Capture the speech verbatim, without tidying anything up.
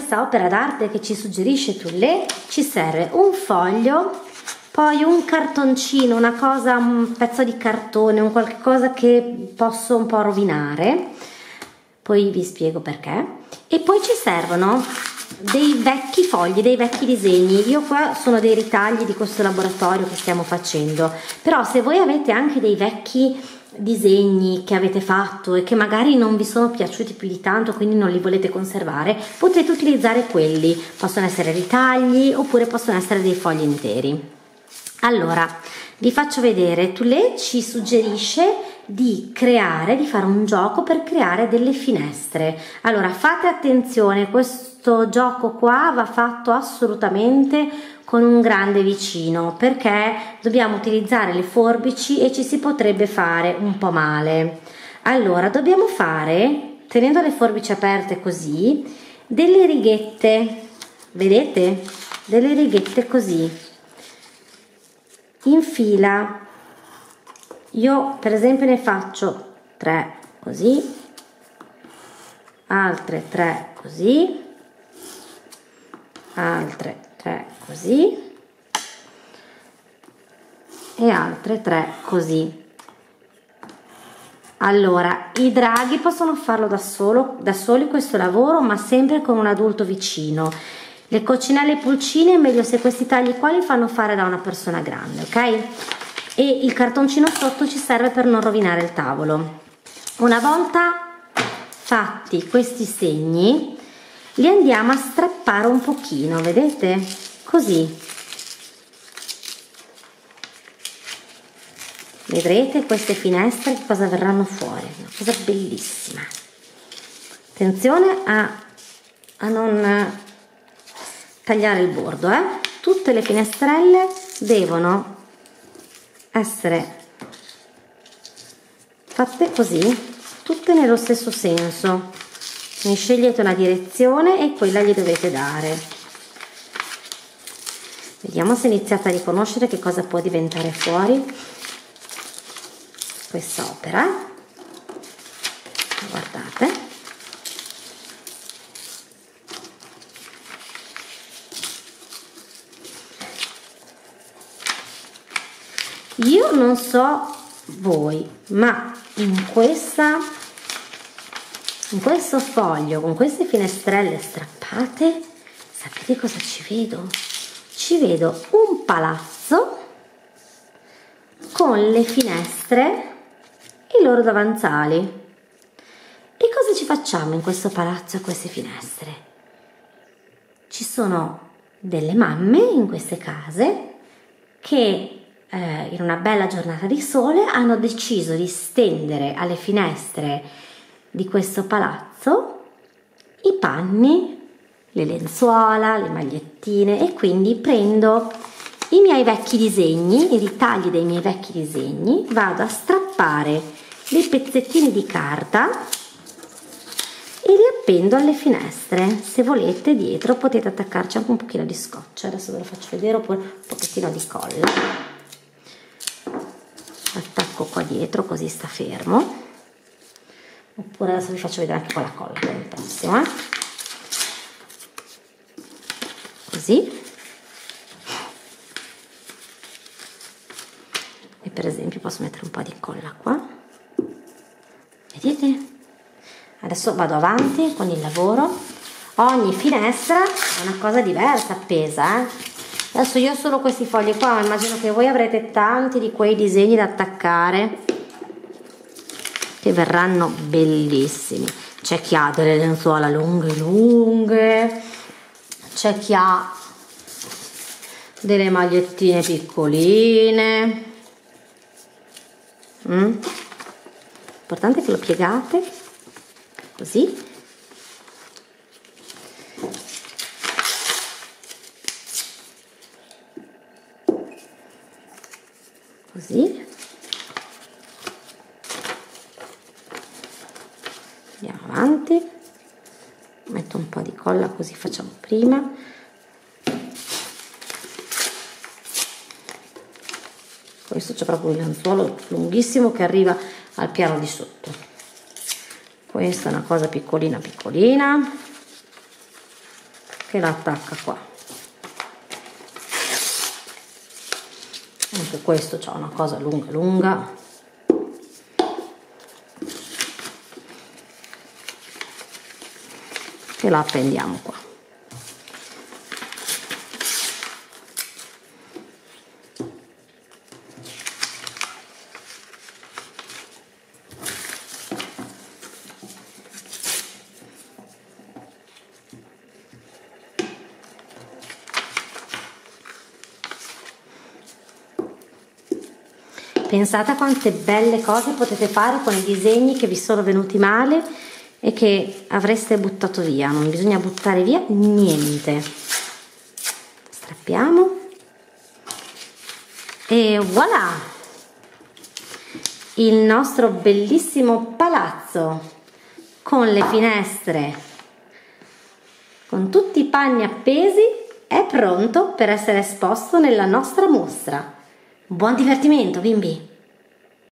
questa opera d'arte che ci suggerisce Tourlé ci serve un foglio, poi un cartoncino, una cosa, un pezzo di cartone, un qualche cosa che posso un po' rovinare, poi vi spiego perché, e poi ci servono dei vecchi fogli, dei vecchi disegni. Io qua sono dei ritagli di questo laboratorio che stiamo facendo, però se voi avete anche dei vecchi disegni che avete fatto e che magari non vi sono piaciuti più di tanto, quindi non li volete conservare, potete utilizzare quelli, possono essere ritagli oppure possono essere dei fogli interi. Allora vi faccio vedere, Tourlé ci suggerisce di creare, di fare un gioco per creare delle finestre. Allora fate attenzione, questo gioco qua va fatto assolutamente con un grande vicino, perché dobbiamo utilizzare le forbici e ci si potrebbe fare un po' male. Allora dobbiamo fare, tenendo le forbici aperte così, delle righette, vedete? Delle righette così in fila. Io per esempio ne faccio tre così, altre tre così, altre tre così e altre tre così. Allora i draghi possono farlo da solo, da soli questo lavoro, ma sempre con un adulto vicino. Le coccinelle e i pulcini è meglio se questi tagli qua li fanno fare da una persona grande, ok? E il cartoncino sotto ci serve per non rovinare il tavolo. Una volta fatti questi segni li andiamo a strappare un pochino, vedete? Così. Vedrete queste finestre che cosa verranno fuori, una cosa bellissima. Attenzione a, a non tagliare il bordo, eh? Tutte le finestrelle devono essere fatte così, tutte nello stesso senso. Ne scegliete una direzione e quella gli dovete dare. Vediamo se iniziate a riconoscere che cosa può diventare fuori questa opera. Guardate. Io non so voi, ma in questa in questo foglio con queste finestrelle strappate, sapete cosa ci vedo? Ci vedo un palazzo con le finestre e i loro davanzali. E cosa ci facciamo in questo palazzo e queste finestre? Ci sono delle mamme in queste case che eh, in una bella giornata di sole hanno deciso di stendere alle finestre di questo palazzo i panni, le lenzuola, le magliettine, e quindi prendo i miei vecchi disegni, i ritagli dei miei vecchi disegni, vado a strappare dei pezzettini di carta e li appendo alle finestre. Se volete dietro potete attaccarci anche un pochino di scotch, adesso ve lo faccio vedere, oppure un pochettino di colla. Attacco qua dietro così sta fermo, oppure adesso vi faccio vedere anche con la colla per il prossimo, eh? Così. E per esempio posso mettere un po' di colla qua, vedete? Adesso vado avanti con il lavoro. Ogni finestra è una cosa diversa appesa, eh? Adesso io ho solo questi fogli qua, ma immagino che voi avrete tanti di quei disegni da attaccare che verranno bellissimi. C'è chi ha delle lenzuola lunghe lunghe, c'è chi ha delle magliettine piccoline. Mm? L'importante è che lo piegate così. Così. Andiamo avanti. Metto un po' di colla così facciamo prima. Questo c'è proprio un lenzuolo lunghissimo che arriva al piano di sotto. Questa è una cosa piccolina piccolina. che la attacca qua. Anche questo c'ha una cosa lunga lunga. Che la appendiamo qua. Pensate a quante belle cose potete fare con i disegni che vi sono venuti male e che avreste buttato via. Non bisogna buttare via niente. Strappiamo e voilà, il nostro bellissimo palazzo con le finestre, con tutti i panni appesi, è pronto per essere esposto nella nostra mostra. Buon divertimento, bimbi!